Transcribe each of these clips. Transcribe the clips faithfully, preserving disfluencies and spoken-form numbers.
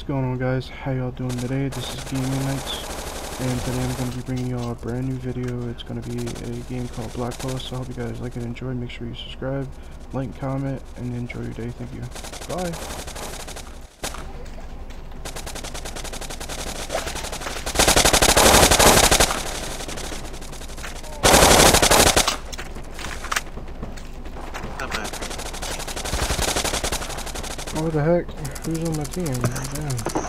What's going on, guys? How y'all doing today? This is Gaming Nights, and today I'm going to be bringing y'all a brand new video. It's going to be a game called Black Post, so I hope you guys like and enjoy. Make sure you subscribe, like, comment, and enjoy your day. Thank you. Bye! Oh, what the heck? Who's on my team? Damn.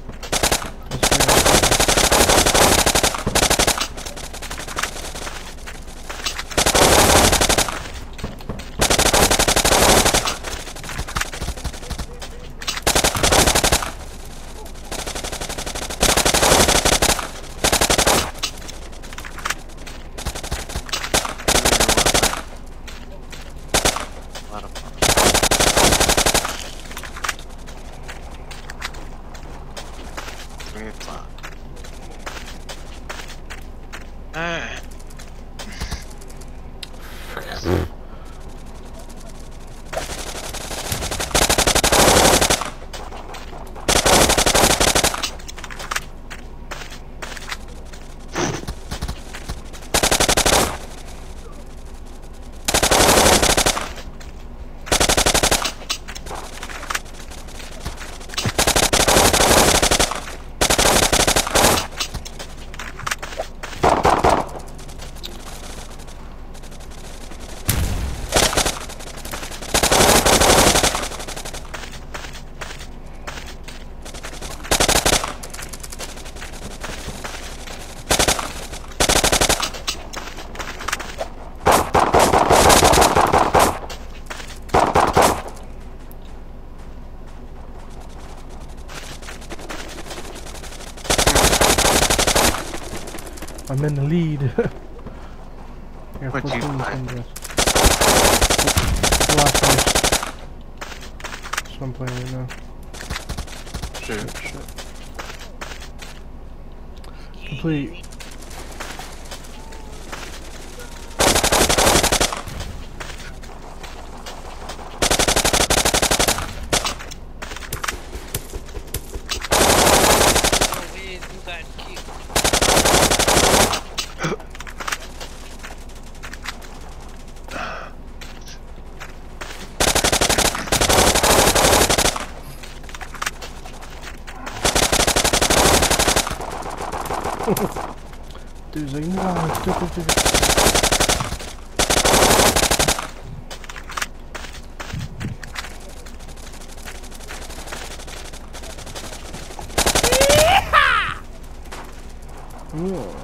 I'm in the lead. Yeah, what you playing? The last place. That's what I'm playing right now. Sure. Shit, shit. Complete. Dude's like, no, do, do, do. Oh.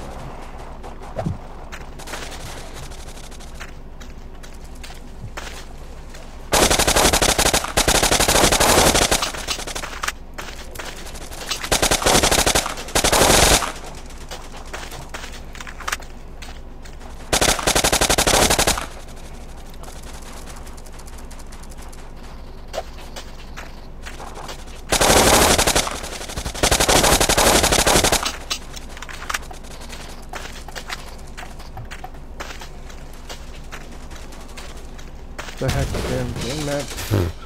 The heck, damn game map.